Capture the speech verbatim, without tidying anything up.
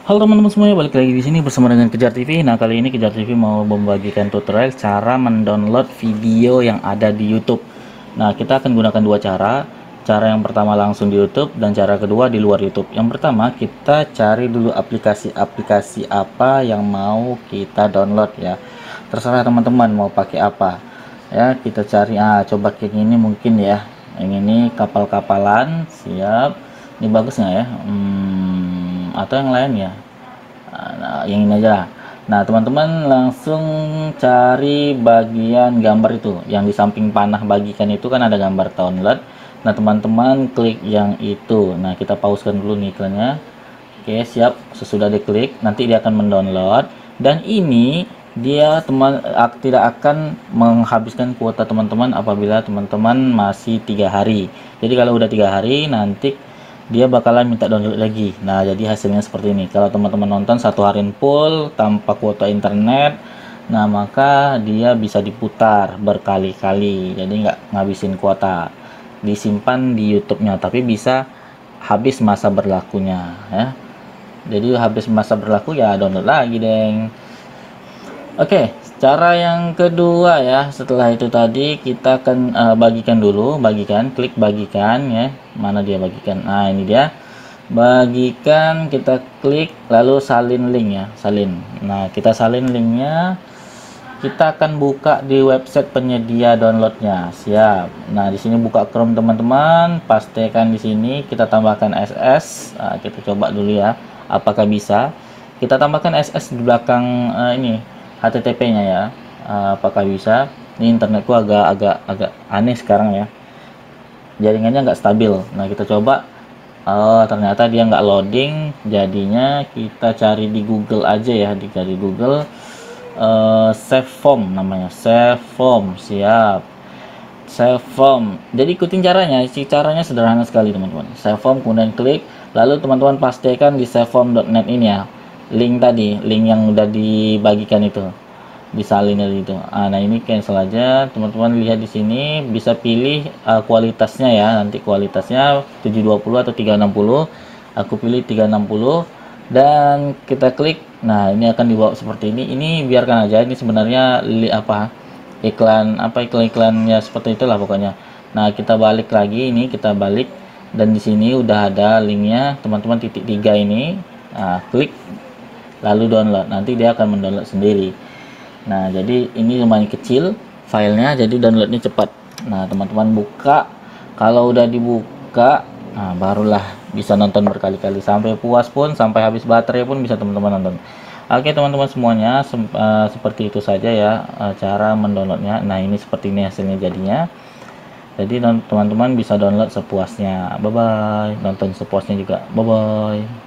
Halo teman-teman semuanya, balik lagi di sini bersama dengan Kejar T V. Nah, kali ini Kejar T V mau membagikan tutorial cara mendownload video yang ada di YouTube. Nah, kita akan gunakan dua cara. Cara yang pertama langsung di YouTube dan cara kedua di luar YouTube. Yang pertama, kita cari dulu aplikasi-aplikasi apa yang mau kita download ya. Terserah teman-teman mau pakai apa. Ya, kita cari ah coba kayak gini mungkin ya. Yang ini kapal-kapalan, siap. Ini bagus nggak ya? Hmm, atau yang lain ya? Nah, yang ini aja. Nah, teman-teman langsung cari bagian gambar itu. Yang di samping panah bagikan itu kan ada gambar download. Nah, teman-teman klik yang itu. Nah, kita pausekan dulu nih iklannya. Oke, siap. Sesudah diklik, nanti dia akan mendownload. Dan ini dia teman ak- tidak akan menghabiskan kuota teman-teman apabila teman-teman masih tiga hari. Jadi kalau udah tiga hari, nanti dia bakalan minta download lagi. Nah, jadi hasilnya seperti ini. Kalau teman-teman nonton satu hari full tanpa kuota internet, nah maka dia bisa diputar berkali-kali. Jadi nggak ngabisin kuota. Disimpan di YouTube-nya, tapi bisa habis masa berlakunya ya. Jadi habis masa berlaku ya download lagi, deng. Oke, cara yang kedua ya, setelah itu tadi kita akan uh, bagikan dulu, bagikan, klik bagikan ya. Mana dia bagikan? Nah, ini dia. Bagikan, kita klik lalu salin link ya, salin. Nah, kita salin linknya. Kita akan buka di website penyedia downloadnya. Siap. Nah, di sini buka Chrome teman-teman, pastikan di sini kita tambahkan S S. Nah, kita coba dulu ya, apakah bisa. Kita tambahkan S S di belakang uh, ini H T T P-nya ya. Uh, apakah bisa? Ini internetku agak agak agak aneh sekarang ya. Jaringannya nggak stabil. Nah, kita coba. Oh, ternyata dia nggak loading. Jadinya kita cari di Google aja ya, dicari Google. Uh, save form namanya, save form. Siap, save form. Jadi ikutin caranya, si caranya sederhana sekali teman-teman. Save form, kemudian klik, lalu teman-teman pastikan di saveform dot net ini ya, link tadi, link yang udah dibagikan itu disalin dari itu. Ah, nah, ini cancel aja. Teman-teman lihat di sini bisa pilih uh, kualitasnya ya, nanti kualitasnya tujuh dua puluh atau tiga enam puluh. Aku pilih tiga enam puluh dan kita klik. Nah, ini akan dibawa seperti ini. Ini biarkan aja, ini sebenarnya li, apa iklan apa iklan-iklannya seperti itulah pokoknya. Nah, kita balik lagi, ini kita balik dan di sini udah ada linknya teman-teman, titik tiga ini. Nah, klik lalu download, nanti dia akan mendownload sendiri. Nah, jadi ini lumayan kecil filenya, jadi downloadnya cepat. Nah, teman-teman buka, kalau udah dibuka, nah barulah bisa nonton berkali-kali sampai puas pun, sampai habis baterai pun bisa teman-teman nonton. Oke teman-teman semuanya, sem uh, seperti itu saja ya uh, cara mendownloadnya. Nah, ini seperti ini hasilnya jadinya. Jadi teman-teman bisa download sepuasnya. Bye bye. Nonton sepuasnya juga. Bye bye.